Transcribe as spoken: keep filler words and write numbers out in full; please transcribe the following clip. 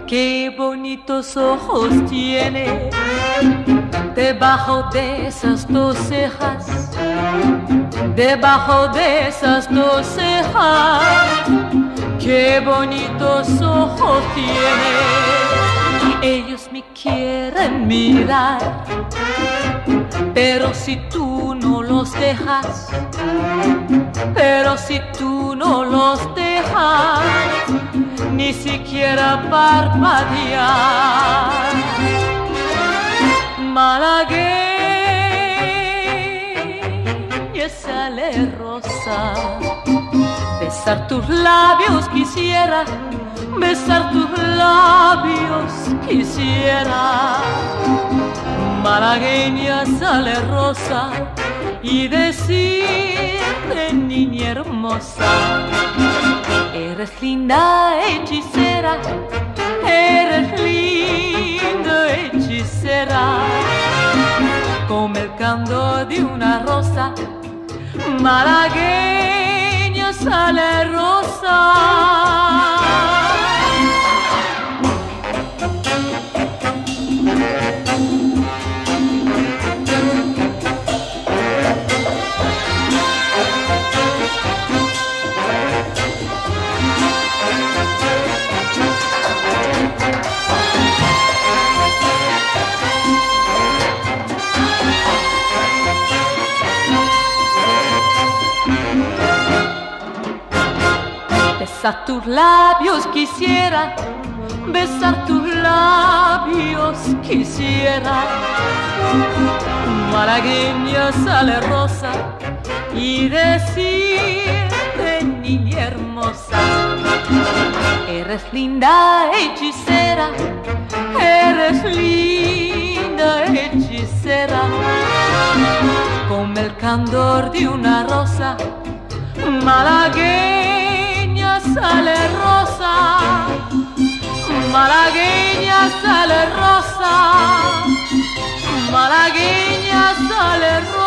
Qué bonitos ojos tiene debajo de esas dos cejas, debajo de esas dos cejas. Qué bonitos ojos tiene, ellos me quieren mirar, pero si tú no los dejas, pero si tú no los dejas, ni siquiera parpadear. Malagueña sale rosa, besar tus labios quisiera, besar tus labios quisiera. Malagueña sale rosa y decirte, niña hermosa, eres linda hechicera, eres linda hechicera, como el candor de una rosa. Malagueña sale rosa. Besar tus labios quisiera, besar tus labios quisiera. Malagueña sale rosa y decirte, niña hermosa, eres linda hechicera, eres linda hechicera, como el candor de una rosa. Malagueña sale rosa, malagueña sale rosa, malagueña sale rosa.